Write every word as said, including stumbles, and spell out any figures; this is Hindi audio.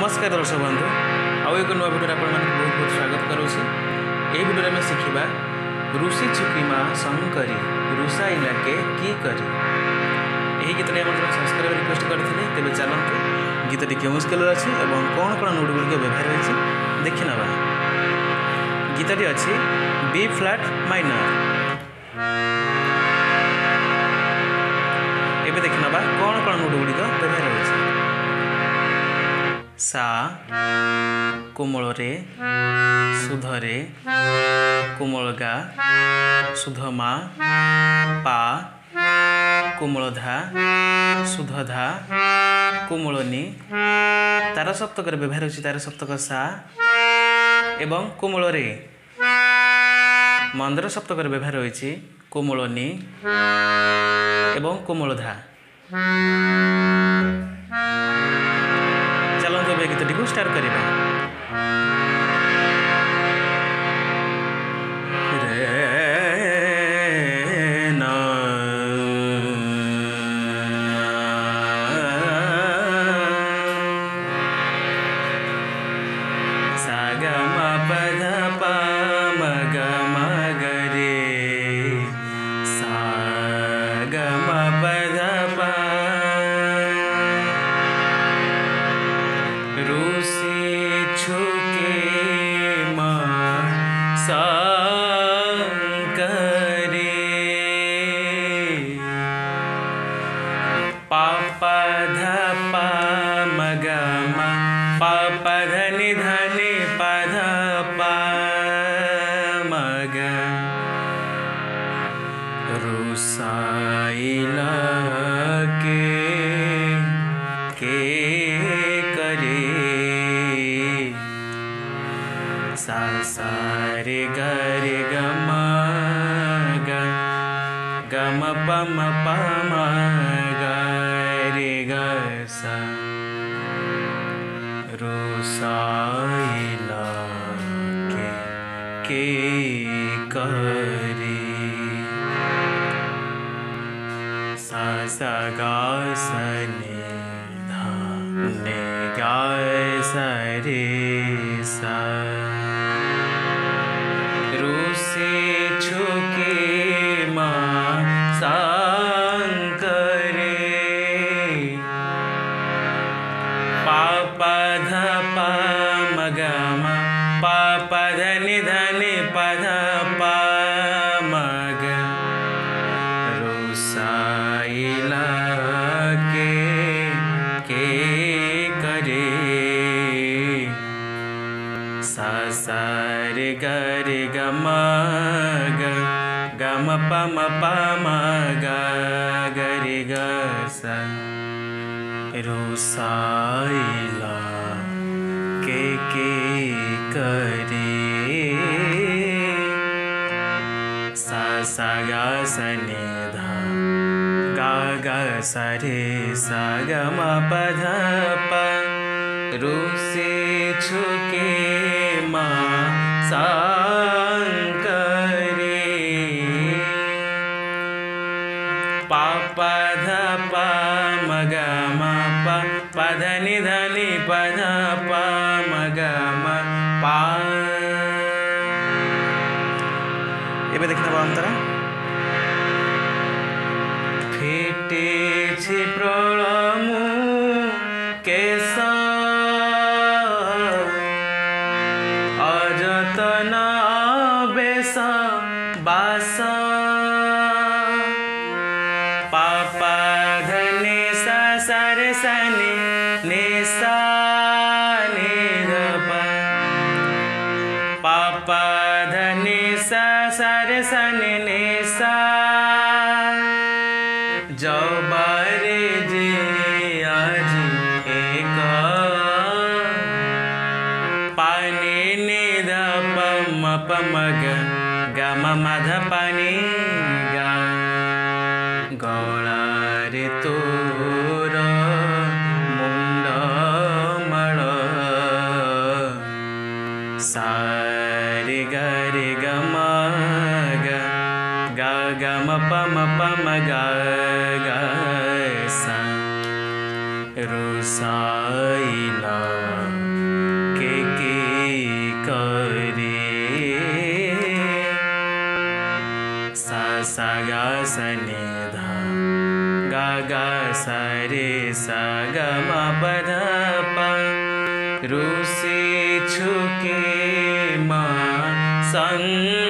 नमस्कार दर्शक बंधु आउ एक नुआ भिडियो आपण बहुत बहुत स्वागत करुँचे। ये भिडियो में शिखा ऋषि छुकी माँ शंकरी रुषा इलाके की करी। यही गीत सब्सक्राइब रिक्वेस्ट करते तेज चलते गीतटी क्यों स्केल अच्छी और कौन कौन नोट गुड़िक व्यवहार होती देखी ना। गीतटी अच्छी बी फ्लैट माइनर। एबे देखी ना कौन कौन नोट गुड़िक व्यवहार होती। सा कोमल रे सुध रे कोमल गा सुध मा पा कोमल धा सुध धा कोमल नी। तार सप्तक व्यवहार होची तार सप्तक सा एवं कोमल रे। मंदर सप्तक व्यवहार होची कोमल नी एवं कोमल धा। चलते ए गीतटी को स्टार्ट करिबा। पापा धा पा मगा मा पापा धनि धनि पधा पा मगा। रुषा इलाके के करे सा सा रे ग रे ग म ग ग म प म प म ग रे ग सा। रुषा इलाके के करे सा सा गा सा नि धा नि गा सा रे सा। ऋषि छुकी माँ शंकरी पापा धा पा मगा मा पापा धनि धनि पधा पा मगा। रुषा इलाके के करे सा सा रे ग रे ग म ग ग म प म प म ग ग रे ग सा। रुषा इलाके के करे सा सा गा सा नि धा गा गा सा रे सा ग म प धा प। ऋषि छुके माँ शंकरी पापा धा पा मगा मा पा पा धनि धनि पधा पा मगा मा पा। एबे देखना बा अंतरा फेटे छे प्रलमु केसा अजतन बेस बास पापा धनि सा सा रे सा नि नि सा नि ध पा पापा धनि सा सा रे सा नि नि सा। जबारे जे आज एक पानी नि ध प म प म ग ग म म ध पानी गा। गला रे तोर मुंड मळ सा रे ग रे ग म ग ग ग म प म प म ग ग सा। रुषा इलाके सा नि धा गा गा सा रे सा गा मा प धा पा रुसी छुकी माँ संग